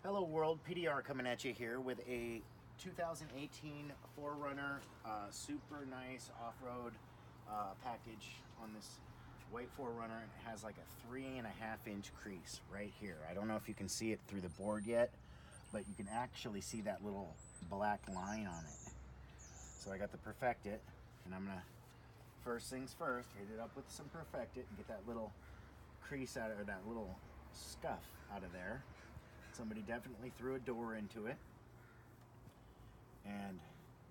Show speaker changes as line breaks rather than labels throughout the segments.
Hello world, PDR coming at you here with a 2018 4Runner, super nice off-road package on this white 4Runner. It has like a 3.5-inch crease right here. I don't know if you can see it through the board yet, but you can actually see that little black line on it. So I got to perfect it, and I'm gonna, first things first, hit it up with some perfect it and get that little crease out of, or that little scuff out of there. Somebody definitely threw a door into it, and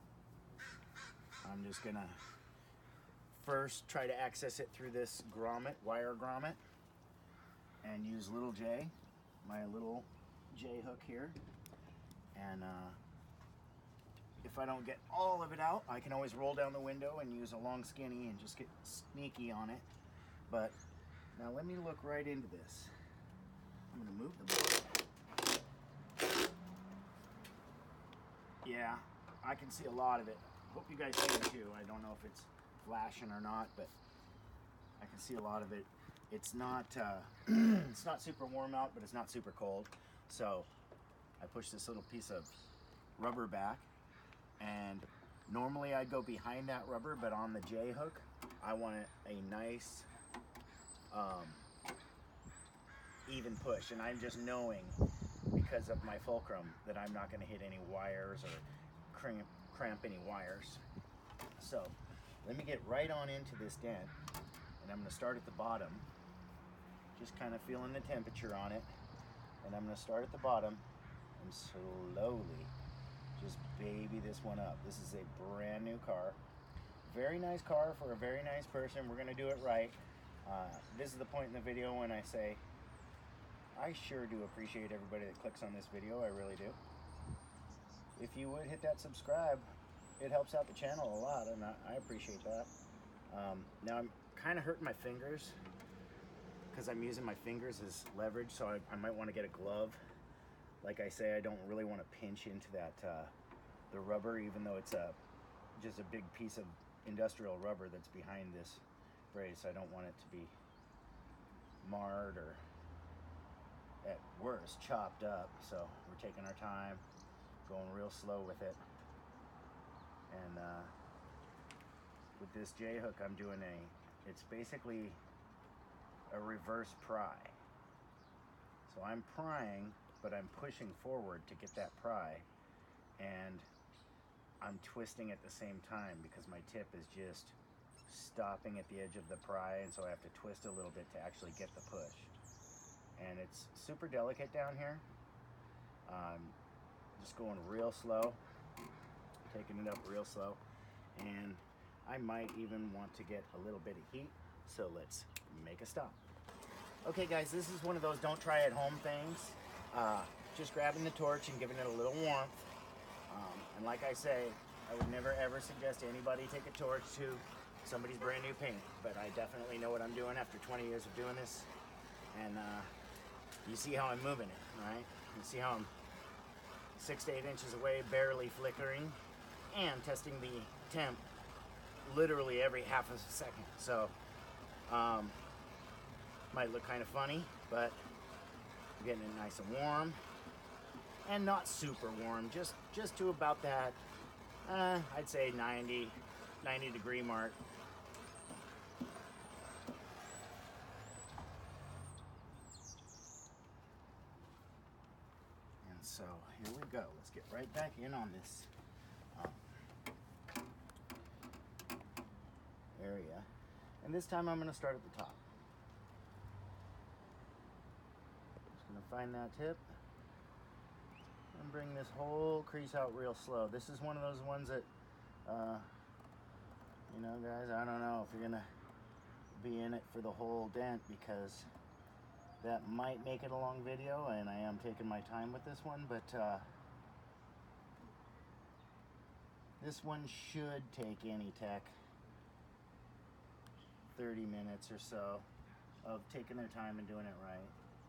I'm just gonna first try to access it through this grommet, wire grommet, and use little J, my little J hook here. And if I don't get all of it out, I can always roll down the window and use a long skinny and just get sneaky on it. But now let me look right into this. I'm gonna move the board. Yeah, I can see a lot of it. Hope you guys can too. I don't know if it's flashing or not, but I can see a lot of it. It's not it's not super warm out, but it's not super cold. So I push this little piece of rubber back, and normally I'd go behind that rubber, but on the J hook, I want a nice even push, and I'm just knowing because of my fulcrum that I'm not going to hit any wires or cramp any wires. So let me get right on into this dent, and I'm going to start at the bottom, just kind of feeling the temperature on it. And I'm going to start at the bottom and slowly just baby this one up. This is a brand new car, very nice car for a very nice person. We're going to do it right. This is the point in the video when I say I sure do appreciate everybody that clicks on this video. I really do. If you would hit that subscribe, it helps out the channel a lot, and I appreciate that. Now I'm kind of hurting my fingers because I'm using my fingers as leverage, so I might want to get a glove. Like I say, I don't really want to pinch into that the rubber, even though it's just a big piece of industrial rubber that's behind this brace. I don't want it to be marred or, at worst, chopped up. So we're taking our time, going real slow with it. And with this J hook, I'm doing it's basically a reverse pry. So I'm prying, but I'm pushing forward to get that pry, and I'm twisting at the same time because my tip is just stopping at the edge of the pry, and so I have to twist a little bit to actually get the push. And it's super delicate down here. Just going real slow, taking it up real slow, and I might even want to get a little bit of heat, so let's make a stop. Okay guys, this is one of those don't try at home things. Just grabbing the torch and giving it a little warmth. And like I say, I would never ever suggest anybody take a torch to somebody's brand new paint, but I definitely know what I'm doing after 20 years of doing this. And you see how I'm moving it, right? You see how I'm 6 to 8 inches away, barely flickering, and testing the temp literally every half of a second. So might look kind of funny, but I'm getting it nice and warm, and not super warm, just to about that I'd say 90 degree mark. And so here we go. Let's get right back in on this area, and this time I'm going to start at the top. Just going to find that tip and bring this whole crease out real slow. This is one of those ones that you know, guys, I don't know if you're gonna be in it for the whole dent, because that might make it a long video, and I am taking my time with this one, but this one should take any tech 30 minutes or so of taking their time and doing it right.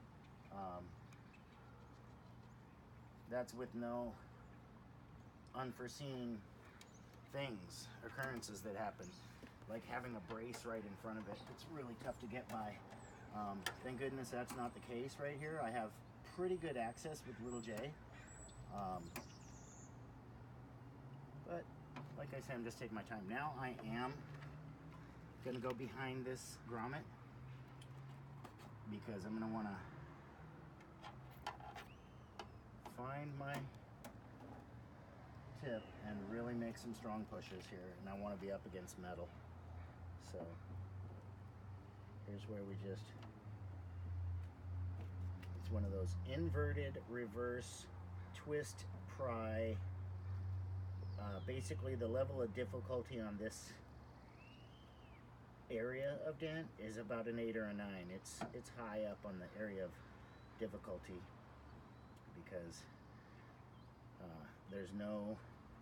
That's with no unforeseen occurrences that happen, like having a brace right in front of it. It's really tough to get by. Thank goodness that's not the case right here. I have pretty good access with little J. But like I said, I'm just taking my time. Now I am gonna go behind this grommet because I'm gonna wanna find my tip and really make some strong pushes here, and I want to be up against metal. So here's where we just, it's one of those inverted reverse twist pry. Basically the level of difficulty on this area of dent is about an 8 or a 9. It's high up on the area of difficulty because there's no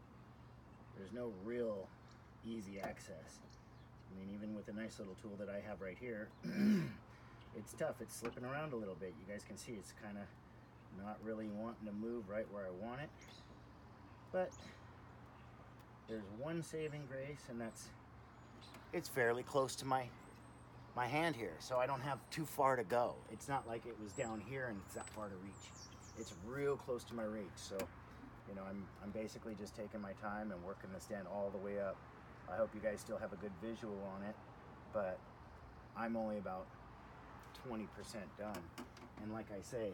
real easy access. I mean, even with a nice little tool that I have right here, it's tough. It's slipping around a little bit. You guys can see it's kind of not really wanting to move right where I want it. But there's one saving grace, and that's it's fairly close to my hand here, so I don't have too far to go. It's not like it was down here and it's that far to reach. It's real close to my reach, so you know, I'm basically just taking my time and working the stand all the way up. I hope you guys still have a good visual on it, but I'm only about 20% done. And like I say,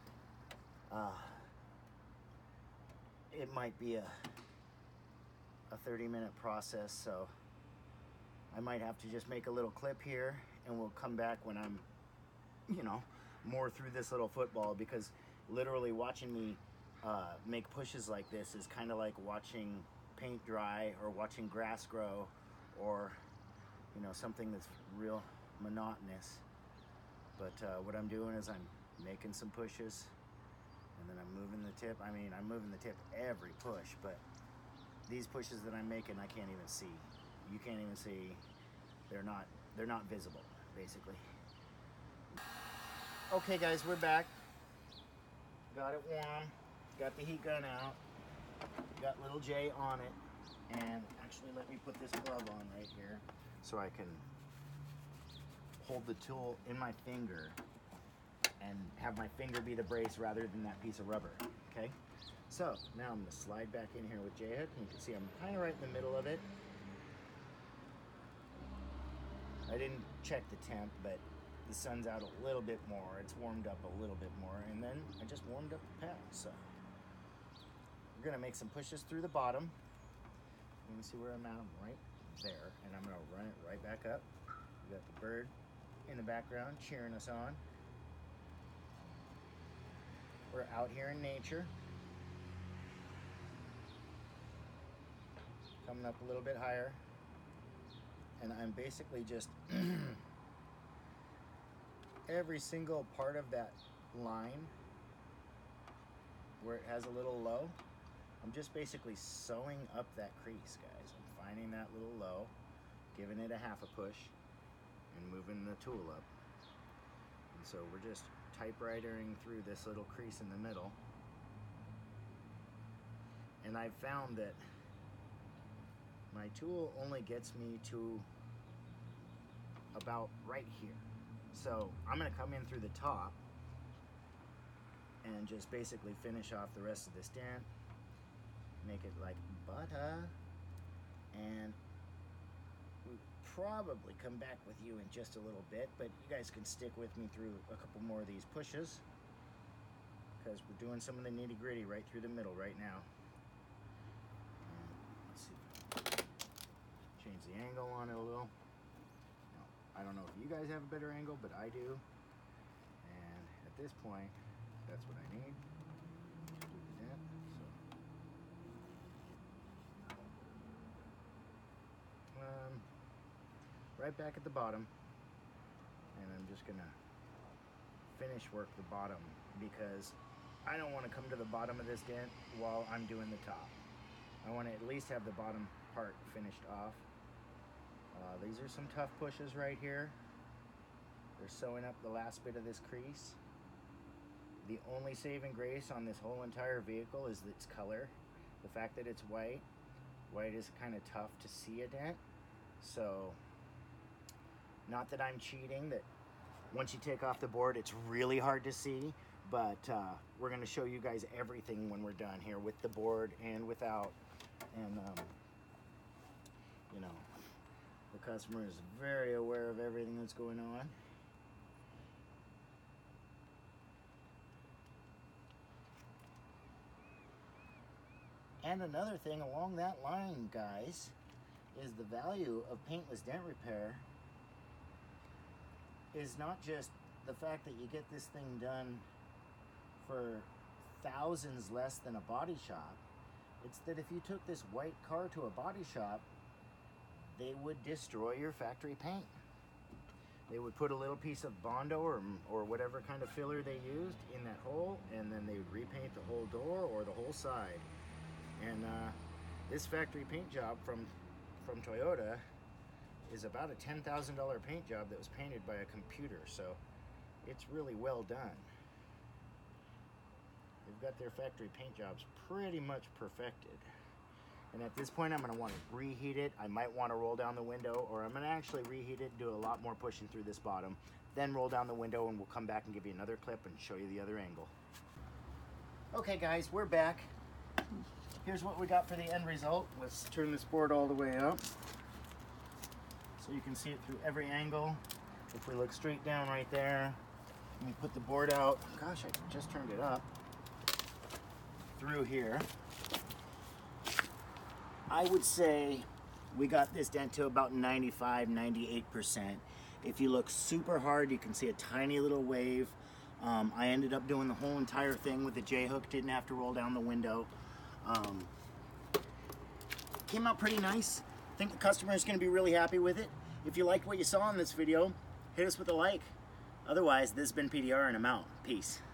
it might be a 30-minute process, so I might have to just make a little clip here, and we'll come back when I'm, you know, more through this little football, because literally watching me make pushes like this is kind of like watching paint dry or watching grass grow, or you know, something that's real monotonous. But what I'm doing is I'm making some pushes, and then I'm moving the tip. I mean, I'm moving the tip every push, but these pushes that I'm making, I can't even see. You can't even see. They're not visible, basically. Okay guys, we're back. Got it warm. Got the heat gun out. Got little J on it. And actually, let me put this glove on right here so I can hold the tool in my finger and have my finger be the brace rather than that piece of rubber. Okay? So now I'm gonna slide back in here with J-Hook, and you can see I'm kind of right in the middle of it. I didn't check the temp, but the sun's out a little bit more. It's warmed up a little bit more, and then I just warmed up the pad. So we're gonna make some pushes through the bottom. You can see where I'm at. I'm right there, and I'm gonna run it right back up. We got the bird in the background cheering us on. We're out here in nature. Coming up a little bit higher. And I'm basically just every single part of that line where it has a little low, I'm just basically sewing up that crease, guys. I'm finding that little low, giving it a half a push, and moving the tool up. And so we're just typewritering through this little crease in the middle. And I've found that my tool only gets me to about right here. So I'm gonna come in through the top and just basically finish off the rest of this dent, make it like butter, and we'll probably come back with you in just a little bit, but you guys can stick with me through a couple more of these pushes, because we're doing some of the nitty-gritty right through the middle right now. Let's see, change the angle on it a little. Now, I don't know if you guys have a better angle, but I do. And at this point, that's what I need. Do the dent. So, right back at the bottom, and I'm just gonna finish work the bottom, because I don't want to come to the bottom of this dent while I'm doing the top. I want to at least have the bottom part finished off. These are some tough pushes right here. They're sewing up the last bit of this crease. The only saving grace on this whole entire vehicle is its color. The fact that it's white. White is kind of tough to see a dent. So, not that I'm cheating, that once you take off the board, it's really hard to see, but we're going to show you guys everything when we're done here with the board and without. And you know, the customer is very aware of everything that's going on. And another thing along that line, guys, is the value of paintless dent repair is not just the fact that you get this thing done for thousands less than a body shop. It's that if you took this white car to a body shop, they would destroy your factory paint. They would put a little piece of Bondo or whatever kind of filler they used in that hole, and then they would repaint the whole door or the whole side. And this factory paint job from Toyota is about a $10,000 paint job that was painted by a computer, so it's really well done. They've got their factory paint jobs pretty much perfected. And at this point, I'm going to want to reheat it. I might want to roll down the window, or I'm going to actually reheat it, do a lot more pushing through this bottom, then roll down the window, and we'll come back and give you another clip and show you the other angle. Okay guys, we're back. Here's what we got for the end result. Let's turn this board all the way up so you can see it through every angle. If we look straight down right there, and we put the board out, gosh, I just turned it up, through here, I would say we got this dent to about 95-98%. If you look super hard, you can see a tiny little wave. I ended up doing the whole entire thing with the J-hook, didn't have to roll down the window. Came out pretty nice. I think the customer is going to be really happy with it. If you liked what you saw in this video, hit us with a like. Otherwise, this has been PDR and I'm out. Peace.